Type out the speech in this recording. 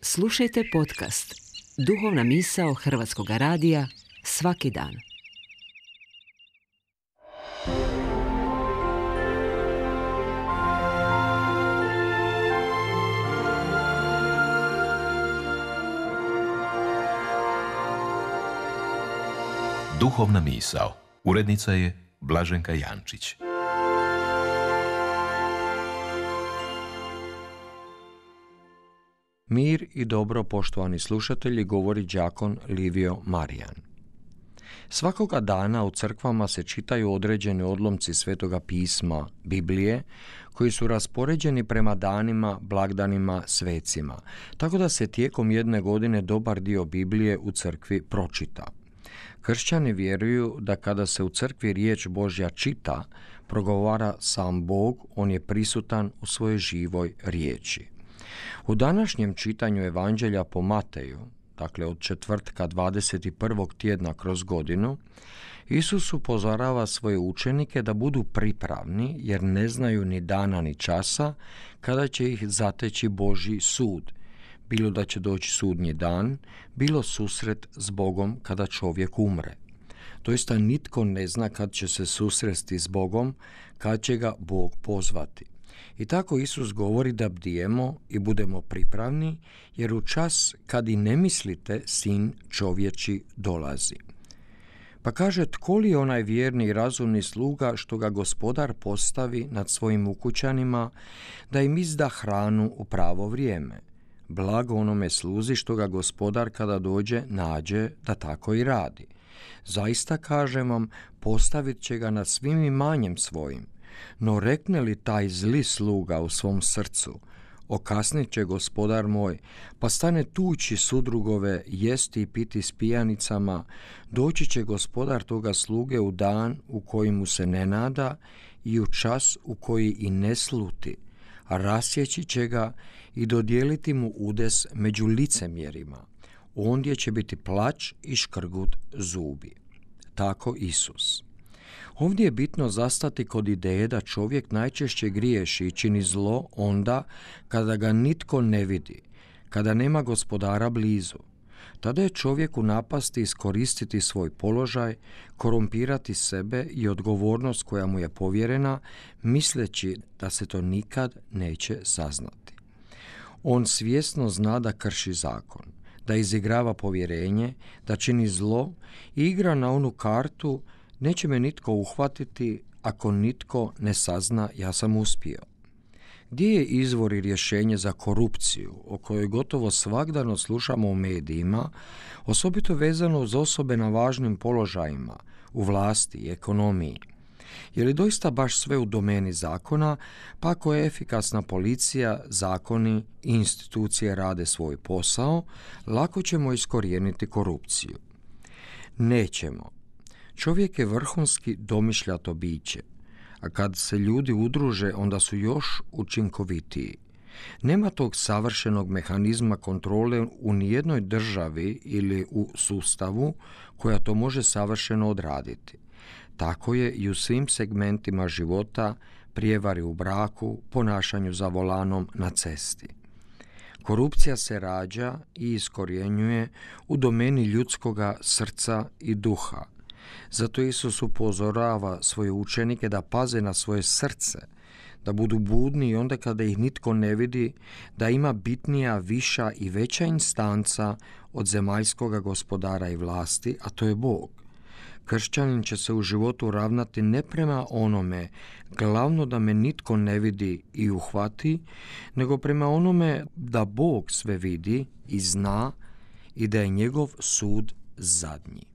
Slušajte podcast Duhovna misao Hrvatskog radija svaki dan. Duhovna misao. Urednica je Blaženka Jančić. Mir i dobro, poštovani slušatelji, govori đakon Livio Marijan. Svakoga dana u crkvama se čitaju određeni odlomci Svetoga pisma, Biblije, koji su raspoređeni prema danima, blagdanima, svecima, tako da se tijekom jedne godine dobar dio Biblije u crkvi pročita. Kršćani vjeruju da kada se u crkvi riječ Božja čita, progovara sam Bog, on je prisutan u svojoj živoj riječi. U današnjem čitanju Evanđelja po Mateju, dakle od četvrtka 21. tjedna kroz godinu, Isus upozorava svoje učenike da budu pripravni jer ne znaju ni dana ni časa kada će ih zateći Božji sud, bilo da će doći sudnji dan, bilo susret s Bogom kada čovjek umre. Doista nitko ne zna kad će se susresti s Bogom, kad će ga Bog pozvati. I tako Isus govori da bdijemo i budemo pripravni, jer u čas kad i ne mislite, Sin čovječi dolazi. Pa kaže, tko li je onaj vjerni i razumni sluga što ga Gospodar postavi nad svojim ukućanima, da im izda hranu u pravo vrijeme? Blago onome sluzi što ga Gospodar kada dođe nađe da tako i radi. Zaista kažem vam, postavit će ga nad svim imanjem svojim. No rekne li taj zli sluga u svom srcu, okasnit će Gospodar moj, pa stane tući sudrugove, jesti i piti s pijanicama, doći će Gospodar toga sluge u dan u koji mu se ne nada i u čas u koji i ne sluti, a rasjeći će ga i dodijeliti mu udes među licemjerima. Ondje će biti plać i škrgut zubi. Tako Isus. Ovdje je bitno zastati kod ideje da čovjek najčešće griješi i čini zlo onda kada ga nitko ne vidi, kada nema Gospodara blizu. Tada je čovjek u napasti iskoristiti svoj položaj, korumpirati sebe i odgovornost koja mu je povjerena, misleći da se to nikad neće saznati. On svjesno zna da krši zakon, da izigrava povjerenje, da čini zlo i igra na onu kartu: neće me nitko uhvatiti ako nitko ne sazna ja sam uspio. Gdje je izvor i rješenje za korupciju, o kojoj gotovo svagdano slušamo u medijima, osobito vezano uz osobe na važnim položajima, u vlasti i ekonomiji? Je li doista baš sve u domeni zakona, pa ako je efikasna policija, zakoni i institucije rade svoj posao, lako ćemo iskorijeniti korupciju? Nećemo. Čovjek je vrhunski domišljato biće, a kad se ljudi udruže, onda su još učinkovitiji. Nema tog savršenog mehanizma kontrole u nijednoj državi ili u sustavu koja to može savršeno odraditi. Tako je i u svim segmentima života, prijevari u braku, ponašanju za volanom na cesti. Korupcija se rađa i iskorjenjuje u domeni ljudskoga srca i duha. Zato Isus upozorava svoje učenike da paze na svoje srce, da budu budni i onda kada ih nitko ne vidi, da ima bitnija, viša i veća instanca od zemaljskoga gospodara i vlasti, a to je Bog. Kršćanin će se u životu ravnati ne prema onome, glavno da me nitko ne vidi i uhvati, nego prema onome da Bog sve vidi i zna i da je njegov sud zadnji.